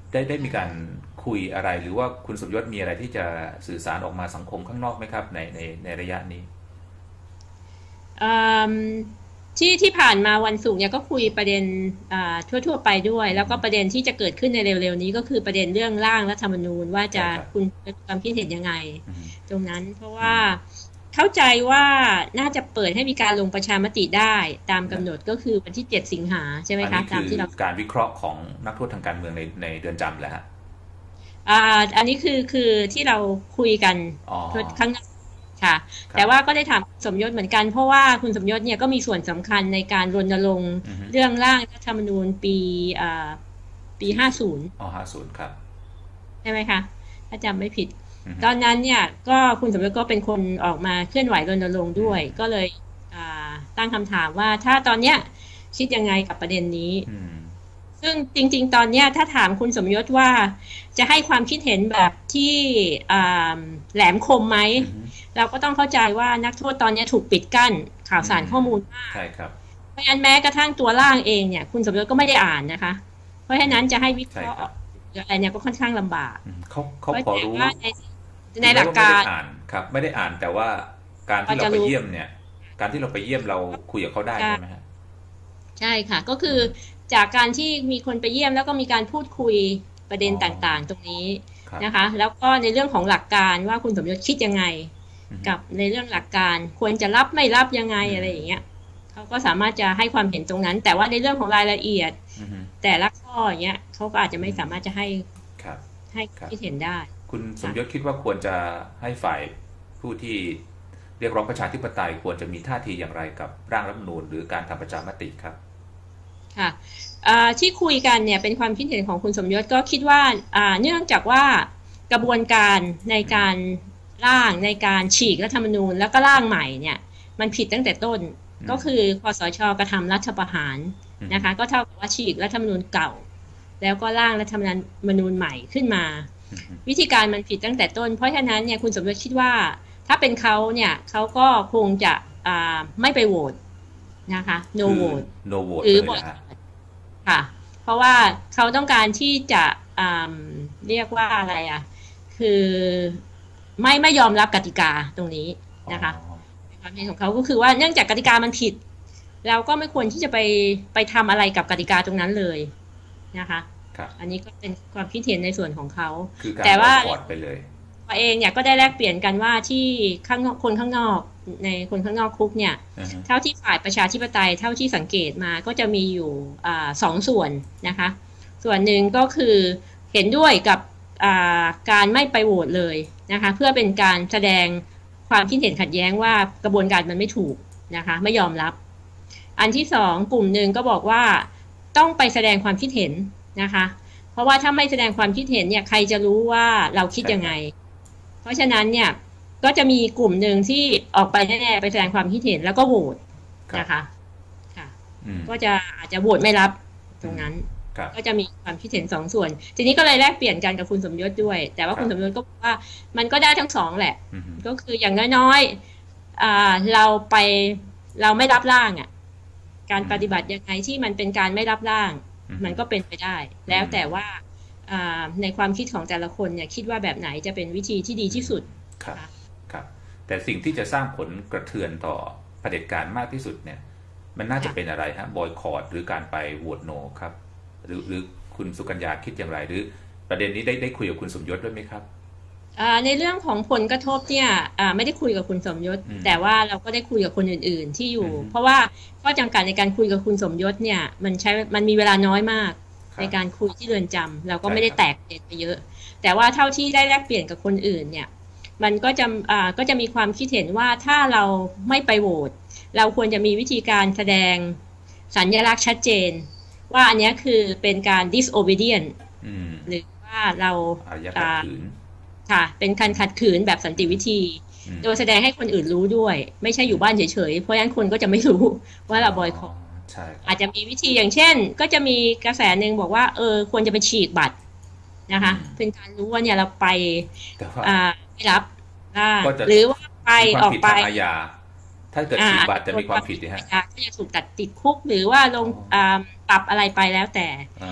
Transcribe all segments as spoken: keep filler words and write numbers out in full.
ได้ได้มีการคุยอะไรหรือว่าคุณสมยศมีอะไรที่จะสื่อสารออกมาสังคมข้างนอกไหมครับในในในระยะนี้อืมที่ที่ผ่านมาวันศุกร์เนี่ยก็คุยประเด็นอ่าทั่วๆไปด้วยแล้วก็ประเด็นที่จะเกิดขึ้นในเร็วๆนี้ก็คือประเด็นเรื่องร่างรัฐธรรมนูญว่าจะใช่ครับคุณมีความคิดเห็นยังไงอืมตรงนั้นเพราะอืว่ามเข้าใจว่าน่าจะเปิดให้มีการลงประชามติได้ตามนะกำหนดก็คือวันที่เจ็ดสิงหาใช่ไหมคะอันนี้คือตามที่เราการวิเคราะห์ของนักโทษทางการเมืองในในเรือนจำแหละฮะอ่าอันนี้คือคือที่เราคุยกันอ๋อข้างหน้าค่ะแต่ว่าครับก็ได้ถามคุณสมยศเหมือนกันเพราะว่าคุณสมยศเนี่ยก็มีส่วนสำคัญในการรณรงค์อือฮึเรื่องร่างรัฐธรรมนูญปีอ่าปีสี่สิบห้าศูนย์อ๋อห้าศูนย์ครับใช่ไหมคะถ้าจำไม่ผิดอือฮึตอนนั้นเนี่ยก็คุณสมยศก็เป็นคนออกมาเคลื่อนไหวรณรงค์อืด้วยมก็เลยอ่าตั้งคำถามว่าถ้าตอนเนี้ยคิดยังไงกับประเด็นนี้อืมซึ่งจริงๆ ตอนเนี้ยถ้าถามคุณสมยศว่าจะให้ความคิดเห็นแบบที่อ่าแหลมคมไหมอืมเราก็ต้องเข้าใจว่านักโทษตอนนี้ถูกปิดกั้นข่าวอืสารข้อมมูลมากใช่ครับเพราะฉะนั้นแม้กระทั่งตัวร่างเองเนี่ยคุณสมยศก็ไม่ได้อ่านนะคะเพราะฉะนั้นจะให้วิเคราะห์ใช่ครับหรืออะไรเนี่ยก็ค่อนข้างลำบากอืมเขาเขาเพราะแต่พอรู้ว่าในในถึงแม้ว่าไม่หลักการได้อ่านครับไม่ได้อ่านแต่ว่าการที่เราไปพอจะรู้เยี่ยมเนี่ยการที่เราไปเยี่ยมเราคุยกับเขาได้ใช่ใช่ไหมฮะใช่ค่ะก็คืออืมจากการที่มีคนไปเยี่ยมแล้วก็มีการพูดคุยประเด็อ๋อนต่างๆตรงนี้ครับนะคะแล้วก็ในเรื่องของหลักการว่าคุณสมยศคิดยังไงอืมกับในเรื่องหลักการควรจะรับไม่รับยังไงอืมอะไรอย่างเงี้ยเขาก็สามารถจะให้ความเห็นตรงนั้นแต่ว่าในเรื่องของรายละเอียดอืมแต่ละข้ออย่างเงี้ยเขาก็อาจจะไม่อืมสามารถจะให้ครับให้ครับคิดเห็นได้คุณสมค่ะยศคิดว่าควรจะให้ฝ่ายผู้ที่เรียกร้องประชาธิปไตยควรจะมีท่าทีอย่างไรกับร่างรัฐธรรมนูญหรือการทำประชามติครับค่ะอ่าที่คุยกันเนี่ยเป็นความคิดเห็นของคุณสมยศก็คิดว่าอ่าเนื่องจากว่ากระบวนการในอืมการร่างในการฉีกรัฐธรรมนูญแล้วก็ร่างใหม่เนี่ยมันผิดตั้งแต่ต้นอืมก็คือคสชกระทำรัฐประหารอืมนะคะก็เท่ากับว่าฉีกรัฐธรรมนูญเก่า แล้วก็ร่างรัฐธรรมนูญใหม่ขึ้นมาอืมวิธีการมันผิดตั้งแต่ต้นเพราะฉะนั้นเนี่ยคุณสมยศคิดว่าถ้าเป็นเขาเนี่ยเขาก็คงจะอ่าไม่ไปโหวตนะคะ no คือ vote no vote หรือเลยแหละ vote ฮะค่ะเพราะว่าเขาต้องการที่จะอ่าเรียกว่าอะไรอ่ะคือไม่ไม่ยอมรับกติกาตรงนี้อ๋อนะคะความเห็นของเขาก็คือว่าเนื่องจากกติกามันผิดเราก็ไม่ควรที่จะไปไปทำอะไรกับกติกาตรงนั้นเลยนะคะครับอันนี้ก็เป็นความคิดเห็นในส่วนของเขาคือการแต่ว่าบอยคอตไปเลยตัวเองเนี่ยก็ได้แลกเปลี่ยนกันว่าที่ข้างนอกคนข้างนอกในคนข้างนอกคุกเนี่ยอือฮึเท่าที่ฝ่ายประชาธิปไตยเท่าที่สังเกตมาก็จะมีอยู่อ่าสองส่วนนะคะส่วนหนึ่งก็คือเห็นด้วยกับอ่าการไม่ไปโหวตเลยนะคะเพื่อเป็นการแสดงความคิดเห็นขัดแย้งว่ากระบวนการมันไม่ถูกนะคะไม่ยอมรับอันที่สองกลุ่มหนึ่งก็บอกว่าต้องไปแสดงความคิดเห็นนะคะ เพราะว่าถ้าไม่แสดงความคิดเห็นเนี่ยใครจะรู้ว่าเราคิดยังไงใช่ครับเพราะฉะนั้นเนี่ยก็จะมีกลุ่มหนึ่งที่ออกไปแน่ๆไปแสดงความคิดเห็นแล้วก็โหวตครับนะคะค่ะอืมก็จะอาจจะโหวตไม่รับตรอืมงนั้นครับก็จะมีความคิดเห็นสองส่วนทีนี้ก็เลยแลกเปลี่ยนกันกับคุณสมยศด้วยแต่ว่าครับคุณสมยศก็บอกว่ามันก็ได้ทั้งสองแหละอืมก็คืออย่างน้อยๆอ่าเราไปเราไม่รับร่างอ่ะการอืมปฏิบัติยังไงที่มันเป็นการไม่รับร่างอืมมันก็เป็นไปได้อืแล้วมแต่ว่า ในความคิดของแต่ละคนเนี่ยคิดว่าแบบไหนจะเป็นวิธีที่ดีที่สุดครับนะคะครับแต่สิ่งที่จะสร้างผลกระเทือนต่อเผด็จการมากที่สุดเนี่ยมันน่าจะเป็นค่ะอะไรฮะบอยคอรหรือการไปโหวตโนครับหรือหรือคุณสุกัญญาคิดอย่างไรหรือประเด็นนี้ได้ได้คุยกับคุณสมยศด้วยไหมครับในเรื่องของผลกระทบเนี่ยไม่ได้คุยกับคุณสมยศอืมแต่ว่าเราก็ได้คุยกับคนอื่นๆที่ออืยู่มเพราะว่าข้อจำกัดในการคุยกับคุณสมยศเนี่ยมันใช้มันมีเวลาน้อยมากครับในการคุยที่เรือนจำเราก็ใช่ครับไม่ได้แตกเด็นไปเยอะแต่ว่าเท่าที่ได้แลกเปลี่ยนกับคนอื่นเนี่ยมันก็จะอ่าก็จะมีความคิดเห็นว่าถ้าเราไม่ไปโหวตเราควรจะมีวิธีการแสดงสัญลักษณ์ชัดเจนว่าอันนี้คือเป็นการ disobedient อืมหรือว่าเราอารยะขัดอ่าขืนค่ะเป็นการขัดขืนแบบสันติวิธีอืมโดยแสดงให้คนอื่นรู้ด้วยไม่ใช่อยู่บ้านเฉยๆเพราะฉะนั้นคนก็จะไม่รู้ว่าอ๋อเราบอยคอตใช่ครับอาจจะมีวิธีอย่างเช่นก็จะมีกระแสหนึ่งบอกว่าเออควรจะไปฉีกบัตรนะคะอืมเป็นการรู้ว่าเนี่ยเราไปแต่ว่าอ่าไม่รับร่างก็จะหรือว่าไปมีความผิดออกไปทางอาญาถ้าเกิดอ่าฉีกอาจจะบัตรจะมีความโดนความผิดผิดนะฮะอาญาก็จะถูกตัดติดคุกหรือว่าลอ๋องอ่าปรับอะไรไปแล้วแต่อ่า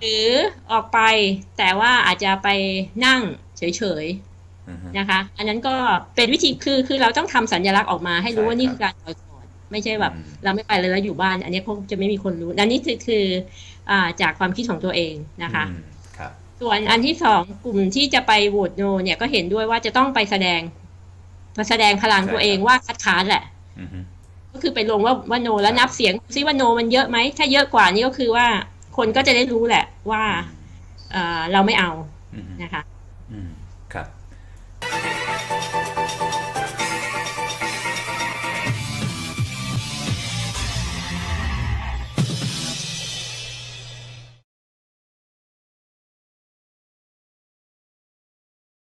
หรือออกไปแต่ว่าอาจจะไปนั่งเฉยอือฮึๆนะคะอันนั้นก็เป็นวิธีคือคือเราต้องทำสัญลักษณ์ออกมาให้รู้ใช่ว่าครับนี่คือการบอยคอตไม่ใช่แบบอืมเราไม่ไปเลยแล้วอยู่บ้านอันนี้คงจะไม่มีคนรู้อันนี้คือคืออ่าจากความคิดของตัวเองนะคะอืมครับส่วนอันที่สองกลุ่มที่จะไปโหวตโนเนี่ยก็เห็นด้วยว่าจะต้องไปแสดงมาแสดงพลังใช่ตัวเอครับงว่าคัดค้านแหละอือฮึก็คือไปลงว่าว่าโนแล้วใช่นับเสียงซิว่าโนมันเยอะไหมถ้าเยอะกว่านี้ก็คือว่าคนก็จะได้รู้แหละว่าอืมเอ่อเราไม่เอาอืมนะคะ